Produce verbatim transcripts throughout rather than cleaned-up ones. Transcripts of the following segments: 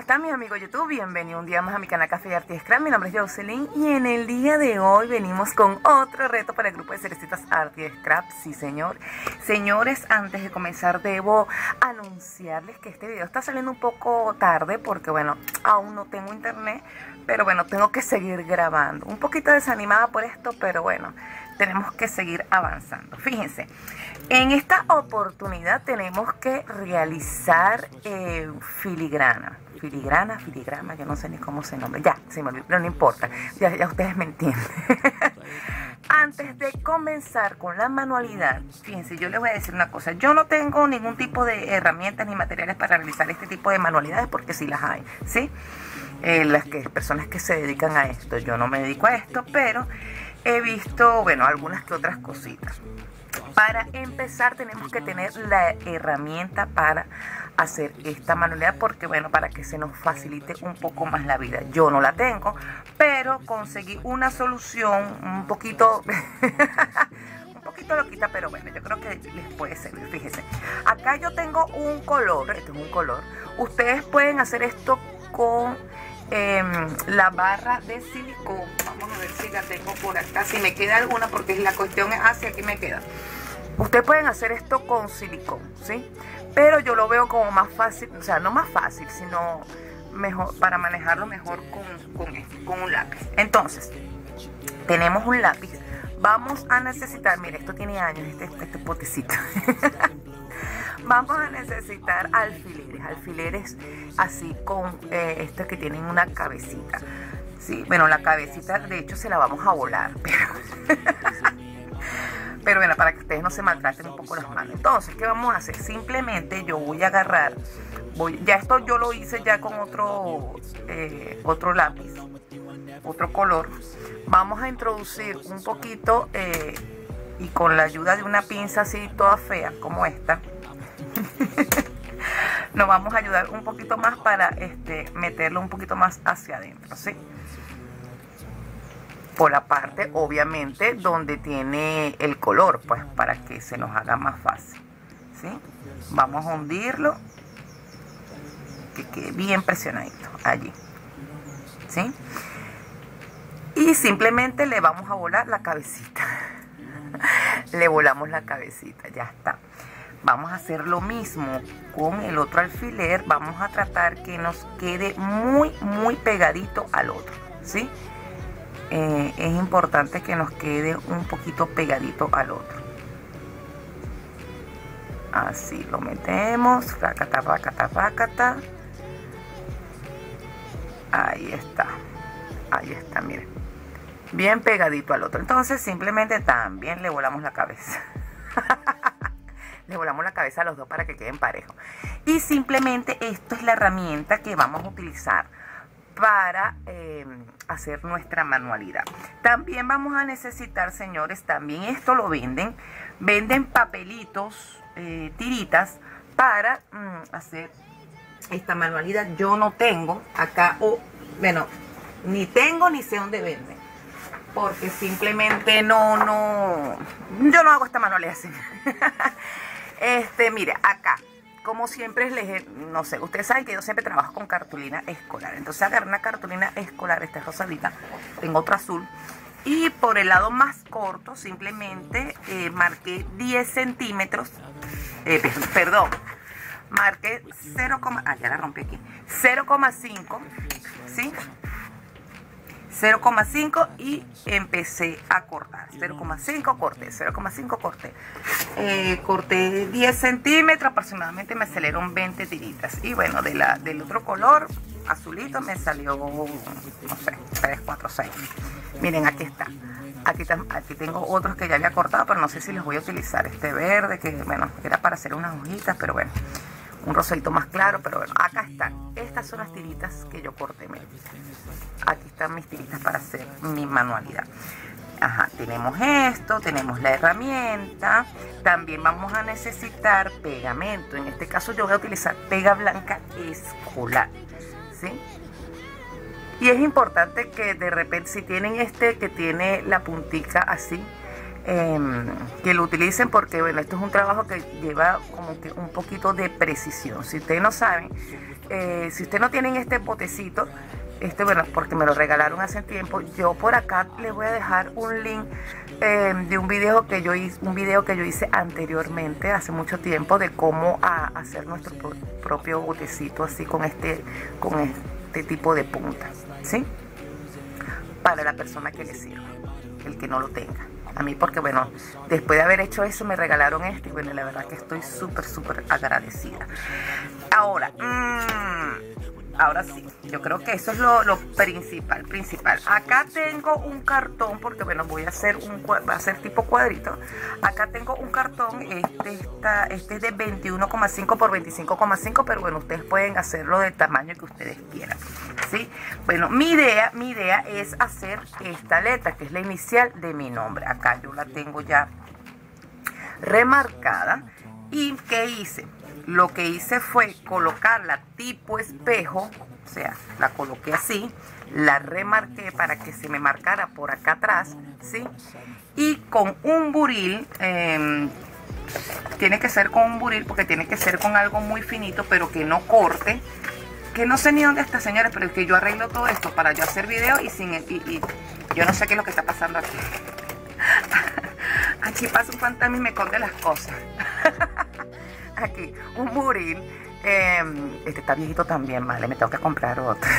están mis amigos de YouTube? Bienvenido un día más a mi canal Café y Arte y Scrap. Mi nombre es Jocelyn y en el día de hoy venimos con otro reto para el grupo de Cerecitas Arte y Scrap. Sí, señor. Señores, antes de comenzar debo anunciarles que este video está saliendo un poco tarde porque, bueno, aún no tengo internet, pero bueno, tengo que seguir grabando. Un poquito desanimada por esto, pero bueno, tenemos que seguir avanzando. Fíjense, en esta oportunidad tenemos que realizar eh, filigrana. Filigrana, filigrama, yo no sé ni cómo se nombra. Ya, se me olvidó, pero no importa. Ya, ya ustedes me entienden. Antes de comenzar con la manualidad, fíjense, yo les voy a decir una cosa. Yo no tengo ningún tipo de herramientas ni materiales para realizar este tipo de manualidades porque sí las hay, ¿sí? Eh, las que, personas que se dedican a esto. Yo no me dedico a esto, pero he visto, bueno, algunas que otras cositas. Para empezar tenemos que tener la herramienta para hacer esta manualidad porque, bueno, para que se nos facilite un poco más la vida. Yo no la tengo, pero conseguí una solución un poquito un poquito loquita, pero bueno, yo creo que les puede servir. Fíjense, acá yo tengo un color, este es un color. Ustedes pueden hacer esto con eh, la barra de silicón. Vamos a ver si la tengo por acá, si me queda alguna, porque la cuestión es hacia aquí me queda. Ustedes pueden hacer esto con silicón, ¿sí? Pero yo lo veo como más fácil, o sea, no más fácil, sino mejor, para manejarlo mejor con, con, esto, con un lápiz. Entonces, tenemos un lápiz. Vamos a necesitar, mire, esto tiene años, este, este potecito. Vamos a necesitar alfileres, alfileres así con eh, estos que tienen una cabecita. Sí, bueno, la cabecita de hecho se la vamos a volar, pero... Pero bueno, para que ustedes no se maltraten un poco las manos. Entonces, ¿qué vamos a hacer? Simplemente yo voy a agarrar, voy, ya esto yo lo hice ya con otro, eh, otro lápiz, otro color. Vamos a introducir un poquito eh, y con la ayuda de una pinza así toda fea como esta, nos vamos a ayudar un poquito más para este, meterlo un poquito más hacia adentro, ¿sí? Por la parte, obviamente, donde tiene el color, pues, para que se nos haga más fácil, ¿sí? Vamos a hundirlo, que quede bien presionadito, allí, ¿sí? Y simplemente le vamos a volar la cabecita. Le volamos la cabecita, ya está. Vamos a hacer lo mismo con el otro alfiler. Vamos a tratar que nos quede muy, muy pegadito al otro, ¿sí? Eh, es importante que nos quede un poquito pegadito al otro. Así lo metemos, racata, racata, racata. Ahí está, ahí está, miren, bien pegadito al otro. Entonces simplemente también le volamos la cabeza. Le volamos la cabeza a los dos para que queden parejos. Y simplemente esto es la herramienta que vamos a utilizar para eh, hacer nuestra manualidad. También vamos a necesitar, señores, también esto lo venden, venden papelitos, eh, tiritas para mm, hacer esta manualidad. Yo no tengo acá, o bueno, ni tengo ni sé dónde venden, porque simplemente no, no, yo no hago esta manualidad así. Este, mire, acá, como siempre les, no sé, ustedes saben que yo siempre trabajo con cartulina escolar. Entonces agarré una cartulina escolar, esta es rosadita, tengo otra azul. Y por el lado más corto simplemente eh, marqué diez centímetros, eh, perdón, marqué cero, ah, ya la rompí aquí, cero coma cinco, ¿sí? cero coma cinco y empecé a cortar. cero coma cinco corté, cero coma cinco corté. Eh, corté diez centímetros, aproximadamente me salieron veinte tiritas. Y bueno, de la, del otro color, azulito, me salió, no sé, tres, cuatro, seis. Miren, aquí está. Aquí, aquí tengo otros que ya había cortado, pero no sé si los voy a utilizar. Este verde, que bueno, era para hacer unas hojitas, pero bueno. Un rosadito más claro, pero bueno, acá están. Estas son las tiritas que yo corté. Miren. Aquí están mis tiritas para hacer mi manualidad. Ajá, tenemos esto, tenemos la herramienta. También vamos a necesitar pegamento. En este caso yo voy a utilizar pega blanca escolar, ¿sí? Y es importante que de repente, si tienen este que tiene la puntica así, eh, que lo utilicen, porque bueno, esto es un trabajo que lleva como que un poquito de precisión. Si ustedes no saben, eh, si ustedes no tienen este botecito, este, bueno, porque me lo regalaron hace tiempo, yo por acá les voy a dejar un link eh, de un video que yo hice, un video que yo hice anteriormente, hace mucho tiempo, de cómo a, hacer nuestro pro, propio botecito así con este, con este tipo de punta, ¿sí? Para la persona que le sirva, el que no lo tenga. A mí porque, bueno, después de haber hecho eso me regalaron este y bueno, la verdad que estoy súper, súper agradecida. Ahora, mmm, ahora sí, yo creo que eso es lo, lo principal, principal. Acá tengo un cartón, porque bueno, voy a hacer un, va a ser tipo cuadrito. Acá tengo un cartón, este, está, este es de veintiuno coma cinco por veinticinco coma cinco, pero bueno, ustedes pueden hacerlo del tamaño que ustedes quieran, ¿sí? Bueno, mi idea, mi idea es hacer esta letra, que es la inicial de mi nombre. Acá yo la tengo ya remarcada. ¿Y qué hice? Lo que hice fue colocarla tipo espejo, o sea, la coloqué así, la remarqué para que se me marcara por acá atrás, ¿sí? Y con un buril, eh, tiene que ser con un buril porque tiene que ser con algo muy finito, pero que no corte, que no sé ni dónde está, señores, pero es que yo arreglo todo esto para yo hacer video y sin, y, y yo no sé qué es lo que está pasando aquí. Aquí pasa un fantasma y me esconde las cosas. Aquí, un buril. Eh, este está viejito también, vale, me tengo que comprar otro.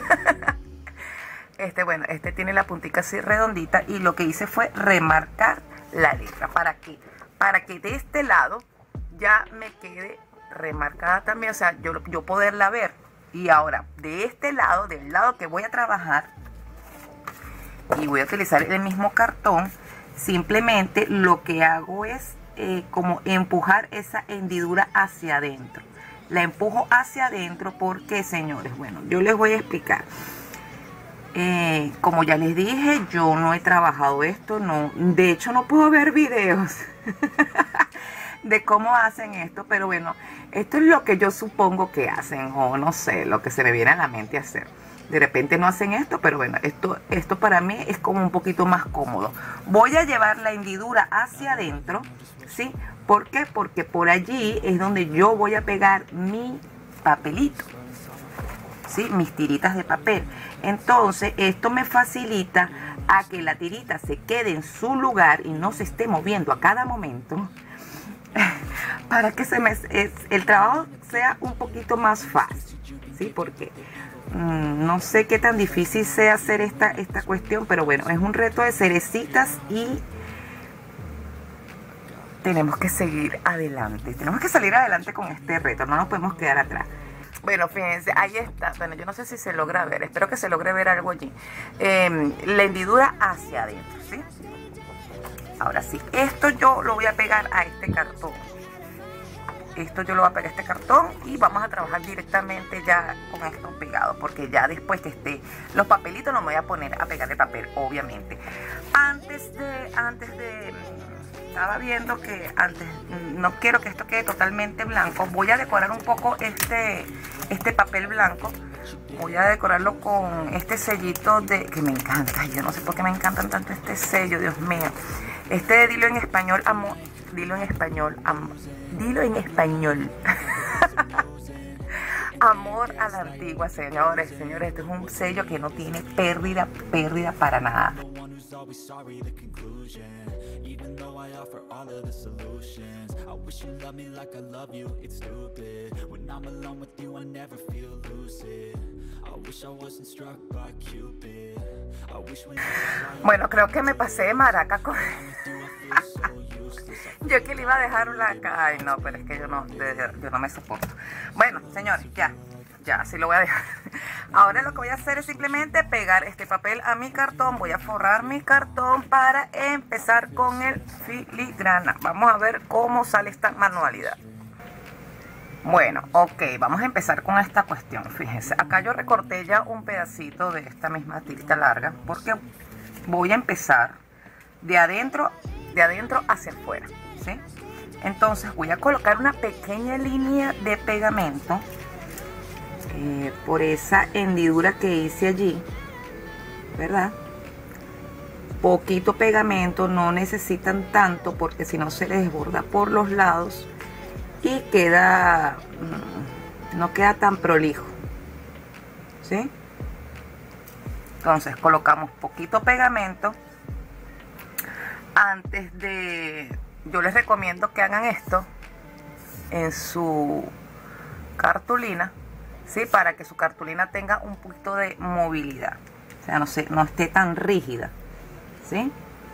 Este, bueno, este tiene la puntica así redondita y lo que hice fue remarcar la letra. ¿Para qué? Para que de este lado ya me quede remarcada también, o sea, yo, yo poderla ver. Y ahora, de este lado, del lado que voy a trabajar, y voy a utilizar el mismo cartón, simplemente lo que hago es eh, como empujar esa hendidura hacia adentro. La empujo hacia adentro porque, señores, bueno, yo les voy a explicar. Eh, como ya les dije, yo no he trabajado esto, no, de hecho no puedo ver videos de cómo hacen esto, pero bueno, esto es lo que yo supongo que hacen, o no sé, lo que se me viene a la mente hacer. De repente no hacen esto, pero bueno, esto, esto para mí es como un poquito más cómodo. Voy a llevar la hendidura hacia adentro, ¿sí? ¿Por qué? Porque por allí es donde yo voy a pegar mi papelito, ¿sí? Mis tiritas de papel. Entonces, esto me facilita a que la tirita se quede en su lugar y no se esté moviendo a cada momento, para que se me, es, el trabajo sea un poquito más fácil, ¿sí? Porque mmm, no sé qué tan difícil sea hacer esta, esta cuestión, pero bueno, es un reto de cerecitas y tenemos que seguir adelante. Tenemos que salir adelante con este reto, no nos podemos quedar atrás. Bueno, fíjense, ahí está. Bueno, yo no sé si se logra ver, espero que se logre ver algo allí. Eh, la hendidura hacia adentro, ¿sí? Ahora sí, esto yo lo voy a pegar a este cartón. Esto yo lo voy a pegar a este cartón y vamos a trabajar directamente ya con esto pegado, porque ya después que esté los papelitos no me voy a poner a pegar el papel, obviamente. Antes de, antes de, estaba viendo que antes, no quiero que esto quede totalmente blanco, voy a decorar un poco este, este papel blanco. Voy a decorarlo con este sellito de, que me encanta, yo no sé por qué me encantan tanto este sello, Dios mío. Este de Dilo en Español, amor, dilo en español, am, dilo en español. Amor a la antigua, señores, señores, este es un sello que no tiene pérdida, pérdida para nada. Bueno, creo que me pasé de maraca con... Yo que le iba a dejar blanca. Ay, no, pero es que yo no, yo no me soporto. Bueno, señores, ya, ya, así lo voy a dejar. Ahora lo que voy a hacer es simplemente pegar este papel a mi cartón. Voy a forrar mi cartón para empezar con el filigrana. Vamos a ver cómo sale esta manualidad. Bueno, ok, vamos a empezar con esta cuestión. Fíjense, acá yo recorté ya un pedacito de esta misma tirita larga porque voy a empezar de adentro, de adentro hacia afuera, ¿sí? Entonces voy a colocar una pequeña línea de pegamento eh, por esa hendidura que hice allí, ¿verdad? Poquito pegamento, no necesitan tanto porque si no se les desborda por los lados y queda, no queda tan prolijo, ¿sí? Entonces colocamos poquito pegamento. Antes de, yo les recomiendo que hagan esto en su cartulina, ¿sí? Para que su cartulina tenga un poquito de movilidad, o sea, no, se, no esté tan rígida, ¿sí?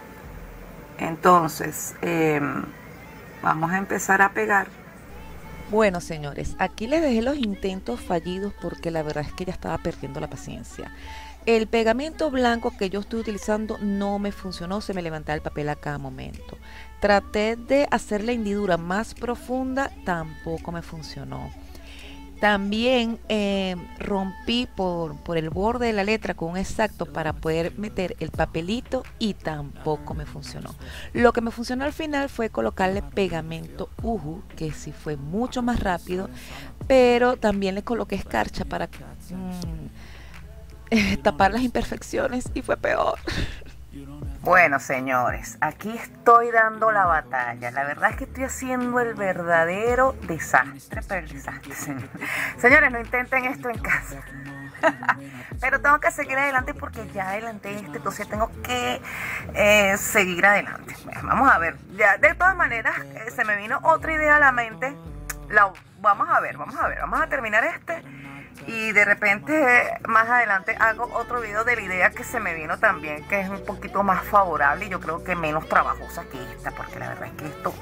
Entonces eh, vamos a empezar a pegar. Bueno, señores, aquí les dejé los intentos fallidos porque la verdad es que ya estaba perdiendo la paciencia. El pegamento blanco que yo estoy utilizando no me funcionó, se me levantaba el papel a cada momento. Traté de hacer la hendidura más profunda, tampoco me funcionó. También eh, rompí por, por el borde de la letra con un exacto para poder meter el papelito y tampoco me funcionó. Lo que me funcionó al final fue colocarle pegamento Uhu, que sí fue mucho más rápido, pero también le coloqué escarcha para mmm, eh, tapar las imperfecciones y fue peor. Bueno, señores, aquí estoy dando la batalla. La verdad es que estoy haciendo el verdadero desastre, pero el desastre, señores. Señores, no intenten esto en casa. Pero tengo que seguir adelante porque ya adelanté este, entonces tengo que eh, seguir adelante. Vamos a ver. Ya, de todas maneras, eh, se me vino otra idea a la mente. La, vamos a ver, vamos a ver. Vamos a terminar este. Y de repente más adelante hago otro video de la idea que se me vino también, que es un poquito más favorable y yo creo que menos trabajosa que esta, porque la verdad es que esto...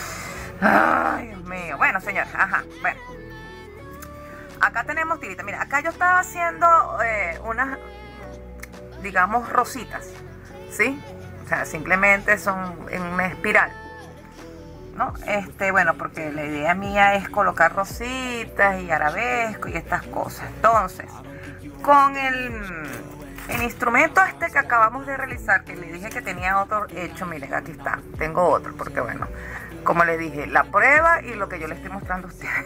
Ay, Dios mío. Bueno, señores, ajá, bueno. Acá tenemos tirita. Mira, acá yo estaba haciendo eh, unas, digamos, rositas, ¿sí? O sea, simplemente son en una espiral, ¿no? Este, bueno, porque la idea mía es colocar rositas y arabesco y estas cosas. Entonces, con el, el instrumento este que acabamos de realizar, que le dije que tenía otro hecho, miren, aquí está, tengo otro, porque bueno, como le dije, la prueba y lo que yo le estoy mostrando a ustedes.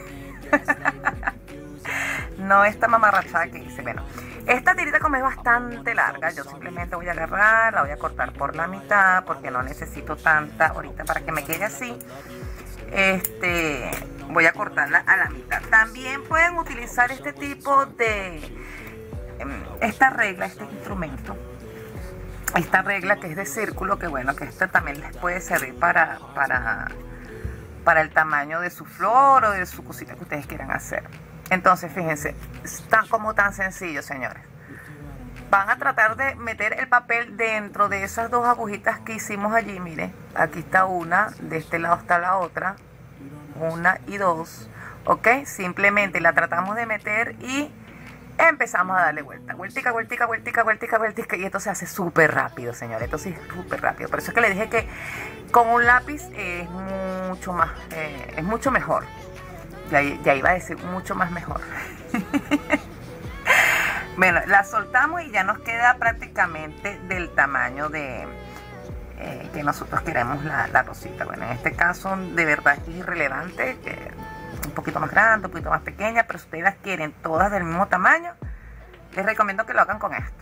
No esta mamarrachada que hice. Bueno, esta tirita como es bastante larga, yo simplemente voy a agarrar, la voy a cortar por la mitad porque no necesito tanta ahorita para que me quede así. Este, voy a cortarla a la mitad. También pueden utilizar este tipo de esta regla, este instrumento, esta regla que es de círculo, que bueno, que esta también les puede servir para para para el tamaño de su flor o de su cosita que ustedes quieran hacer. Entonces, fíjense, está como tan sencillo, señores. Van a tratar de meter el papel dentro de esas dos agujitas que hicimos allí. Miren, aquí está una, de este lado está la otra. Una y dos, ¿ok? Simplemente la tratamos de meter y empezamos a darle vuelta. Vueltica, vueltica, vueltica, vueltica, vueltica. Y esto se hace súper rápido, señores. Esto sí es súper rápido. Por eso es que le dije que con un lápiz es mucho más, eh, es mucho mejor. Ya, ya iba a decir mucho más mejor. Bueno, la soltamos y ya nos queda prácticamente del tamaño de eh, que nosotros queremos la, la rosita. Bueno, en este caso de verdad es irrelevante, que un poquito más grande, un poquito más pequeña, pero si ustedes las quieren todas del mismo tamaño, les recomiendo que lo hagan con esto.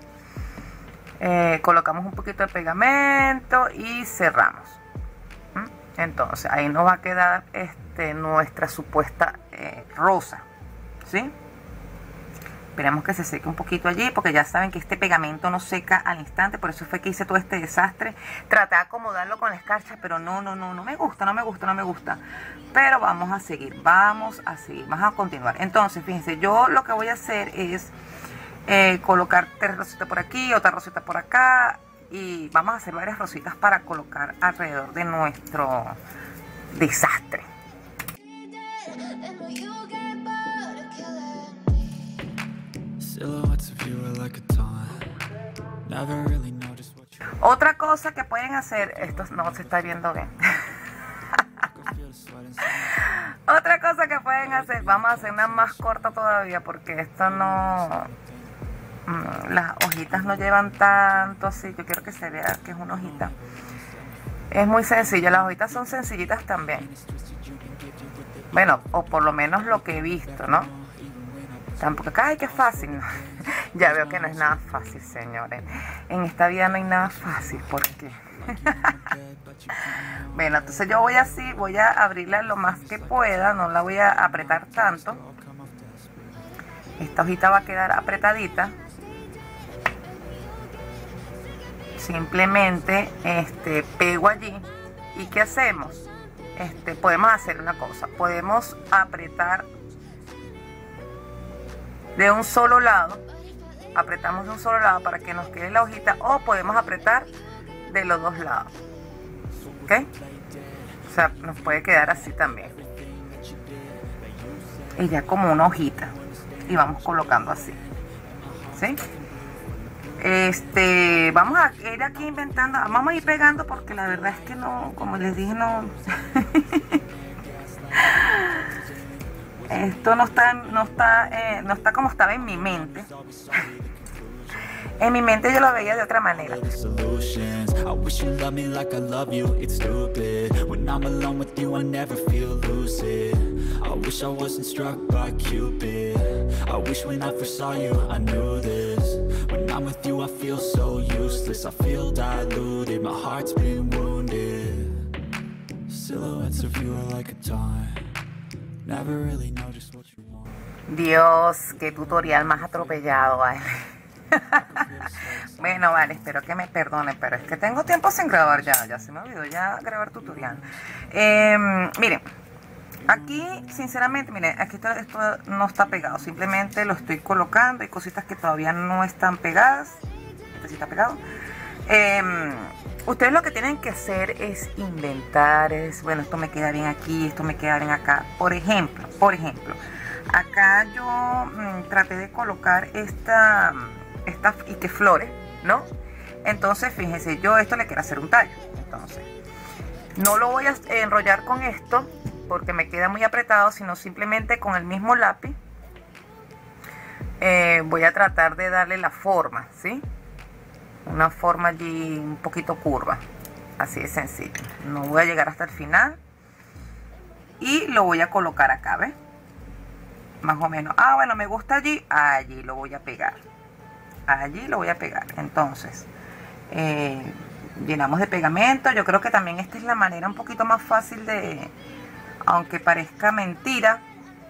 Eh, colocamos un poquito de pegamento y cerramos. ¿Mm? Entonces ahí nos va a quedar este, nuestra supuesta eh, rosa, ¿sí? Esperemos que se seque un poquito allí, porque ya saben que este pegamento no seca al instante. Por eso fue que hice todo este desastre. Traté de acomodarlo con la escarcha, pero no, no, no, no me gusta, no me gusta, no me gusta. Pero vamos a seguir, vamos a seguir, vamos a continuar. Entonces, fíjense, yo lo que voy a hacer es eh, colocar tres rositas por aquí, otra rosita por acá. Y vamos a hacer varias rositas para colocar alrededor de nuestro desastre. Otra cosa que pueden hacer, esto no se está viendo bien. Otra cosa que pueden hacer, vamos a hacer una más corta todavía, porque esto no, las hojitas no llevan tanto así. Yo quiero que se vea que es una hojita. Es muy sencillo, las hojitas son sencillitas también. Bueno, o por lo menos lo que he visto, ¿no? Tampoco, ay, qué fácil, ¿no? Ya veo que no es nada fácil, señores. En esta vida no hay nada fácil, ¿por qué? Bueno, entonces yo voy así, voy a abrirla lo más que pueda, no la voy a apretar tanto. esta hojita va a quedar apretadita. Simplemente este, pego allí. ¿Y qué hacemos? Este, podemos hacer una cosa. Podemos apretar de un solo lado. Apretamos de un solo lado para que nos quede la hojita. O podemos apretar de los dos lados. ¿Ok? O sea, nos puede quedar así también. Y ya como una hojita. Y vamos colocando así. ¿Sí? Este, vamos a ir aquí inventando, vamos a ir pegando porque la verdad es que no, como les dije, no. Esto no está, no está, eh, no está como estaba en mi mente. En mi mente yo lo veía de otra manera. I wish you loved me like I love you, it's stupid. When I'm alone with you I never feel lucid. I wish I wasn't struck by Cupid. I wish when I first saw you I knew this. When I'm with you I feel so useless. I feel diluted, my heart's been wounded. Silhouettes of you are like a taunt. Never really know just what you want. Dios, qué tutorial más atropellado, ¿vale? Bueno, vale, espero que me perdonen, pero es que tengo tiempo sin grabar ya, ya se me olvidó ya grabar tutorial. Eh, miren, aquí sinceramente, miren, aquí esto, esto no está pegado, simplemente lo estoy colocando, hay cositas que todavía no están pegadas, este sí está pegado. Eh, ustedes lo que tienen que hacer es inventar, es, bueno, esto me queda bien aquí, esto me queda bien acá. Por ejemplo, por ejemplo, acá yo mmm, traté de colocar esta... estas y que flores, ¿no? Entonces fíjense, yo esto le quiero hacer un tallo, entonces no lo voy a enrollar con esto porque me queda muy apretado, sino simplemente con el mismo lápiz eh, voy a tratar de darle la forma, ¿sí? Una forma allí un poquito curva, así de sencillo. No voy a llegar hasta el final y lo voy a colocar acá, ¿ves? Más o menos, ah bueno, me gusta allí, allí lo voy a pegar. Allí lo voy a pegar. Entonces eh, llenamos de pegamento. Yo creo que también esta es la manera un poquito más fácil de, aunque parezca mentira,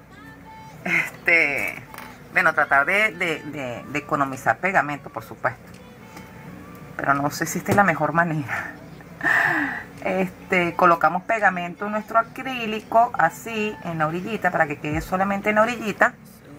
este, bueno, tratar de, de, de, de economizar pegamento, por supuesto, pero no sé si esta es la mejor manera. Este, colocamos pegamento en nuestro acrílico así en la orillita para que quede solamente en la orillita.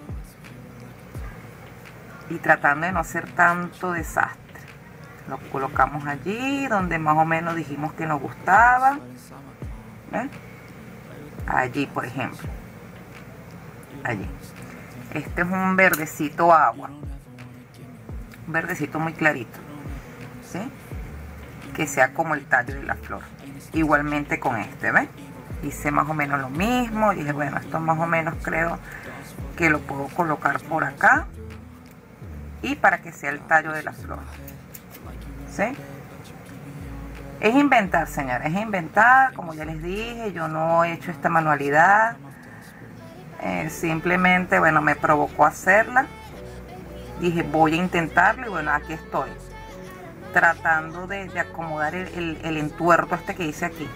Y tratando de no hacer tanto desastre. Lo colocamos allí donde más o menos dijimos que nos gustaba. ¿Ven? Allí, por ejemplo. Allí. Este es un verdecito agua. Un verdecito muy clarito. ¿Sí? Que sea como el tallo de la flor. Igualmente con este, ¿ven? Hice más o menos lo mismo. Dije, bueno, esto más o menos creo que lo puedo colocar por acá. Y para que sea el tallo de la flor. ¿Sí? Es inventar, señores, es inventar. Como ya les dije, yo no he hecho esta manualidad. Eh, simplemente, bueno, me provocó hacerla. Dije, voy a intentarlo. Y bueno, aquí estoy. Tratando de, de acomodar el, el, el entuerto este que hice aquí.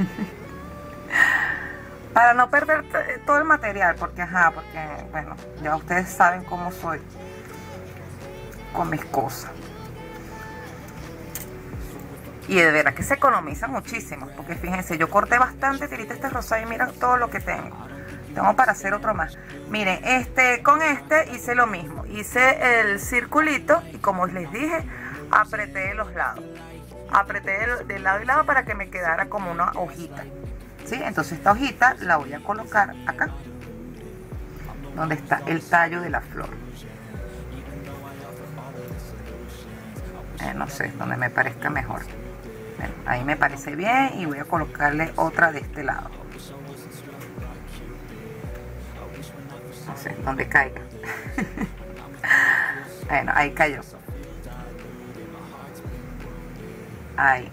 Para no perder todo el material. Porque, ajá, porque, bueno, ya ustedes saben cómo soy con mis cosas. Y de verdad que se economiza muchísimo, porque fíjense, yo corté bastante tirita este rosario y miren todo lo que tengo. Tengo para hacer otro más. Miren, este, con este hice lo mismo. Hice el circulito y como les dije, apreté de los lados. Apreté de, de lado y lado para que me quedara como una hojita. ¿Sí? Entonces esta hojita la voy a colocar acá, donde está el tallo de la flor. Eh, no sé, donde me parezca mejor. Bueno, ahí me parece bien y voy a colocarle otra de este lado. No sé, donde caiga. Bueno, ahí cayó. Ahí.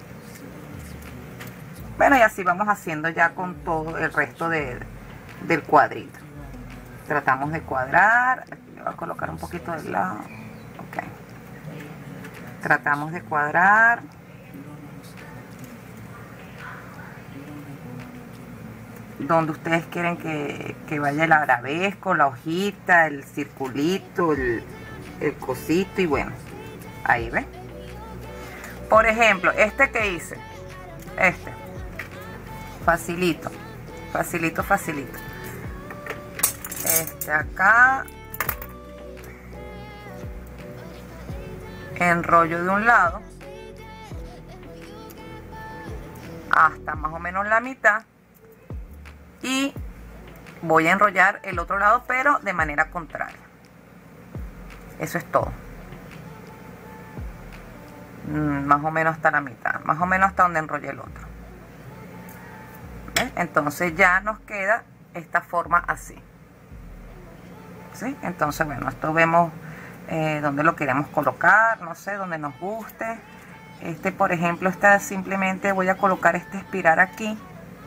Bueno, y así vamos haciendo ya con todo el resto de, del cuadrito. Tratamos de cuadrar. Aquí le voy a colocar un poquito del lado. Ok. Tratamos de cuadrar. donde ustedes quieren que, que vaya el arabesco, la hojita, el circulito, el, el cosito, y bueno, ahí ven. Por ejemplo, este que hice, este, facilito, facilito, facilito. Este acá, enrollo de un lado hasta más o menos la mitad y voy a enrollar el otro lado, pero de manera contraria. Eso es todo. Más o menos hasta la mitad, más o menos hasta donde enrollé el otro. ¿Ven? Entonces ya nos queda esta forma así. ¿Sí? Entonces, bueno, esto vemos eh, dónde lo queremos colocar, no sé, donde nos guste. Este, por ejemplo, está simplemente voy a colocar este espiral aquí.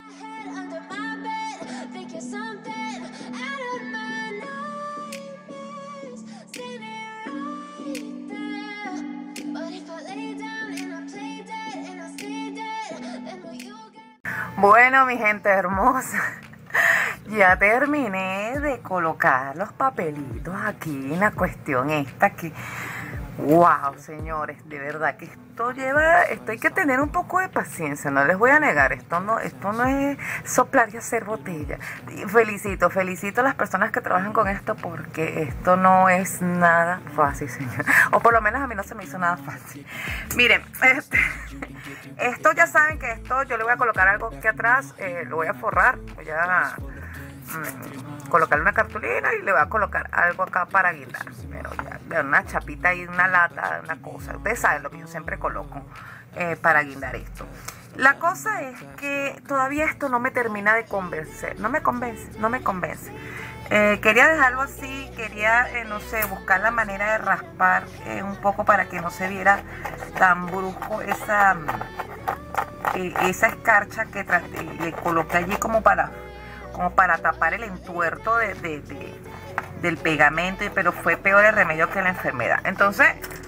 Bueno, mi gente hermosa, ya terminé de colocar los papelitos aquí en la cuestión esta que... Wow, señores, de verdad que esto lleva, esto hay que tener un poco de paciencia, no les voy a negar, esto no, esto no es soplar y hacer botella. Y felicito, felicito a las personas que trabajan con esto porque esto no es nada fácil, señor. O por lo menos a mí no se me hizo nada fácil. Miren, este, esto ya saben que esto yo le voy a colocar algo aquí atrás, eh, lo voy a forrar, voy a mm, colocarle una cartulina y le voy a colocar algo acá para guindar. Pero ya, una chapita y una lata, una cosa. Ustedes saben lo que yo siempre coloco eh, para guindar esto. La cosa es que todavía esto no me termina de convencer. No me convence, no me convence. Eh, quería dejarlo así, quería, eh, no sé, buscar la manera de raspar eh, un poco para que no se viera tan brusco esa, eh, esa escarcha que traté, le coloqué allí como para... como para tapar el entuerto de, de, de, del pegamento, pero fue peor el remedio que la enfermedad. Entonces,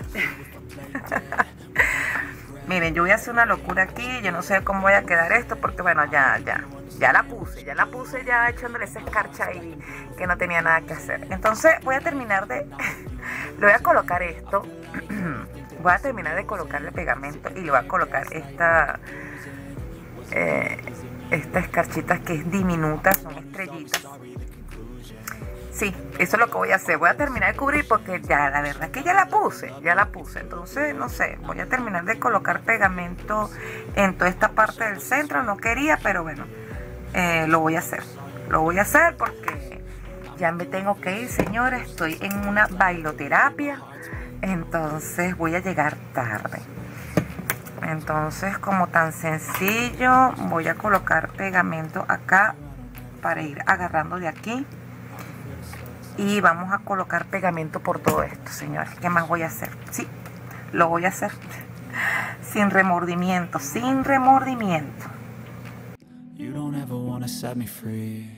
miren, yo voy a hacer una locura aquí, yo no sé cómo voy a quedar esto, porque bueno, ya, ya, ya la puse, ya la puse ya echándole esa escarcha ahí que no tenía nada que hacer. Entonces voy a terminar de, le voy a colocar esto, voy a terminar de colocarle pegamento y le voy a colocar esta... Eh, estas escarchitas que es diminuta, son estrellitas. Sí, eso es lo que voy a hacer. Voy a terminar de cubrir porque ya la verdad es que ya la puse, ya la puse. Entonces, no sé, voy a terminar de colocar pegamento en toda esta parte del centro. No quería, pero bueno, eh, lo voy a hacer. Lo voy a hacer porque ya me tengo que ir, señores. Estoy en una bailoterapia, entonces voy a llegar tarde. Entonces, como tan sencillo, voy a colocar pegamento acá para ir agarrando de aquí. Y vamos a colocar pegamento por todo esto, señores. ¿Qué más voy a hacer? Sí, lo voy a hacer sin remordimiento, sin remordimiento. You don't ever wanna set me free.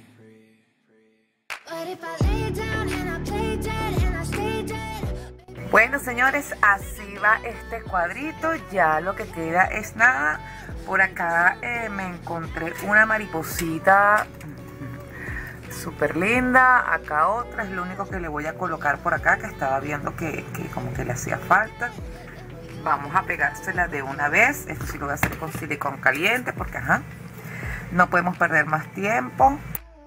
Bueno, señores, así va este cuadrito. Ya lo que queda es nada. Por acá eh, me encontré una mariposita súper linda. Acá otra, es lo único que le voy a colocar por acá, que estaba viendo que, que como que le hacía falta. Vamos a pegársela de una vez. Esto sí lo voy a hacer con silicón caliente porque ajá, no podemos perder más tiempo.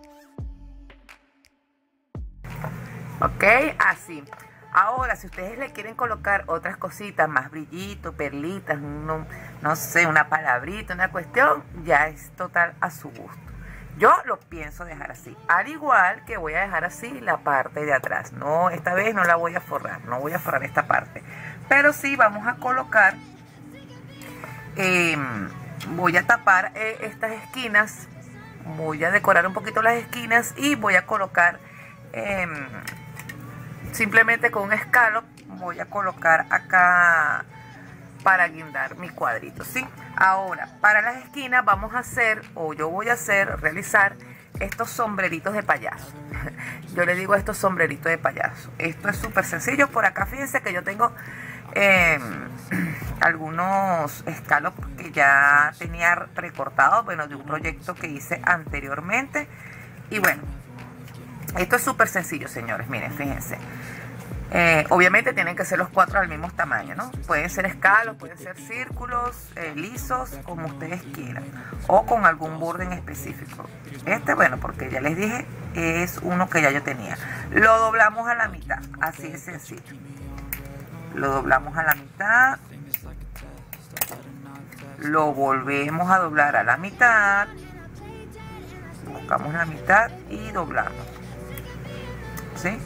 Ok, así. Ahora, si ustedes le quieren colocar otras cositas, más brillitos, perlitas, no, no sé, una palabrita, una cuestión, ya es total a su gusto. Yo lo pienso dejar así, al igual que voy a dejar así la parte de atrás. No, esta vez no la voy a forrar, no voy a forrar esta parte. Pero sí vamos a colocar, eh, voy a tapar eh, estas esquinas, voy a decorar un poquito las esquinas y voy a colocar... Eh, simplemente con un escalo voy a colocar acá para guindar mi cuadrito, ¿sí? Ahora, para las esquinas vamos a hacer, o yo voy a hacer, realizar estos sombreritos de payaso. Yo le digo estos sombreritos de payaso. Esto es súper sencillo. Por acá fíjense que yo tengo eh, algunos escalos que ya tenía precortado, bueno, de un proyecto que hice anteriormente. Y bueno, esto es súper sencillo, señores, miren, fíjense. Eh, obviamente tienen que ser los cuatro del mismo tamaño, ¿no? Pueden ser escalos, pueden ser círculos, eh, lisos, como ustedes quieran, o con algún borde en específico. Este, bueno, porque ya les dije, es uno que ya yo tenía. Lo doblamos a la mitad, así de sencillo. Lo doblamos a la mitad, lo volvemos a doblar a la mitad, buscamos la mitad y doblamos, ¿sí?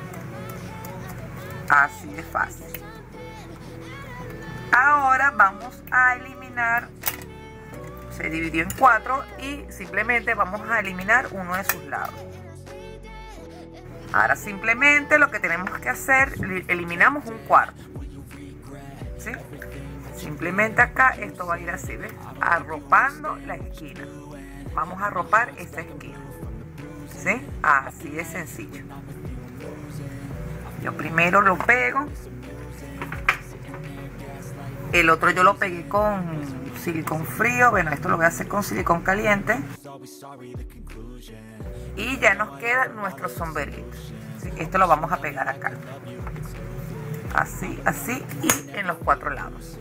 Así de fácil. Ahora vamos a eliminar, se dividió en cuatro y simplemente vamos a eliminar uno de sus lados. Ahora simplemente lo que tenemos que hacer, eliminamos un cuarto, ¿sí? Simplemente acá esto va a ir así, ¿ves? Arropando la esquina. Vamos a arropar esa esquina, ¿sí? Así de sencillo. Yo primero lo pego, el otro yo lo pegué con silicón frío, bueno, esto lo voy a hacer con silicón caliente. Y ya nos queda nuestro sombrerito, ¿sí? Esto lo vamos a pegar acá, así, así y en los cuatro lados.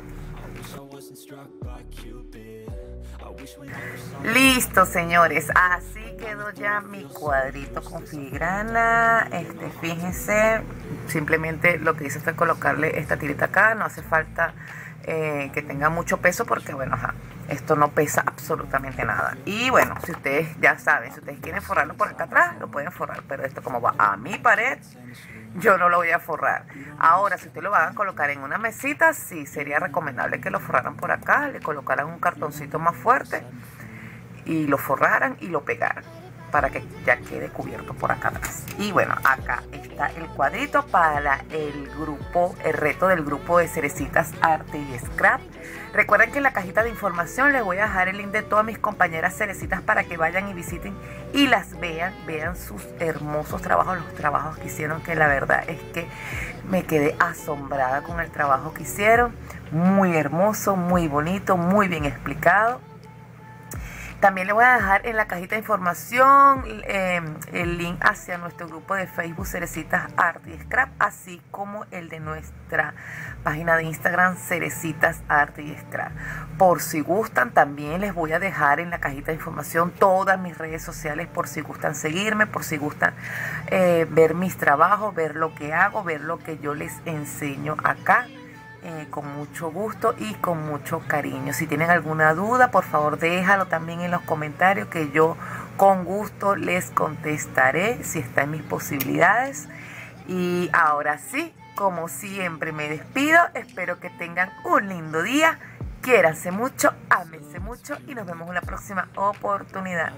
Listo, señores, así quedó ya mi cuadrito con filigrana. Este, fíjense, simplemente lo que hice fue colocarle esta tirita acá. No hace falta eh, que tenga mucho peso porque, bueno, ajá, esto no pesa absolutamente nada. Y bueno, si ustedes ya saben, si ustedes quieren forrarlo por acá atrás, lo pueden forrar, pero esto como va a mi pared, yo no lo voy a forrar. Ahora, si ustedes lo van a colocar en una mesita, sí sería recomendable que lo forraran por acá, le colocaran un cartoncito más fuerte y lo forraran y lo pegaran para que ya quede cubierto por acá atrás. Y bueno, acá está el cuadrito para el grupo, el reto del grupo de Cerecitas Arte y Scrap. Recuerden que en la cajita de información les voy a dejar el link de todas mis compañeras cerecitas para que vayan y visiten y las vean, vean sus hermosos trabajos, los trabajos que hicieron, que la verdad es que me quedé asombrada con el trabajo que hicieron. Muy hermoso, muy bonito, muy bien explicado. También les voy a dejar en la cajita de información eh, el link hacia nuestro grupo de Facebook Cerecitas Arte y Scrap, así como el de nuestra página de Instagram Cerecitas Arte y Scrap. Por si gustan, también les voy a dejar en la cajita de información todas mis redes sociales por si gustan seguirme, por si gustan eh, ver mis trabajos, ver lo que hago, ver lo que yo les enseño acá. Eh, con mucho gusto y con mucho cariño. Si tienen alguna duda, por favor déjalo también en los comentarios, que yo con gusto les contestaré si está en mis posibilidades. Y ahora sí, como siempre me despido. Espero que tengan un lindo día, quiéranse mucho, ámense mucho y nos vemos en la próxima oportunidad.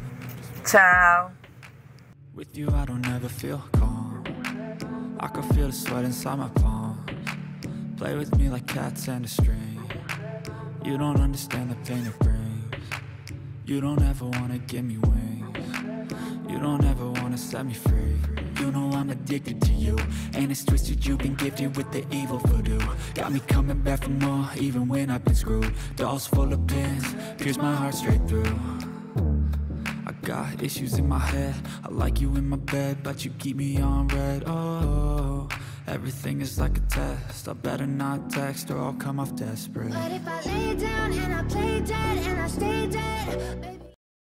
Chao. With you, I don't ever feel calm. I can feel the sweat inside my palms. Play with me like cats and a string. You don't understand the pain it brings. You don't ever wanna give me wings. You don't ever wanna set me free. You know I'm addicted to you, and it's twisted, you've been gifted with the evil voodoo. Got me coming back for more, even when I've been screwed. Dolls full of pins, pierce my heart straight through. I got issues in my head, I like you in my bed, but you keep me on red, oh. Everything is like a test, I better not text or I'll come off desperate. But if I lay down and I play dead and I stay dead,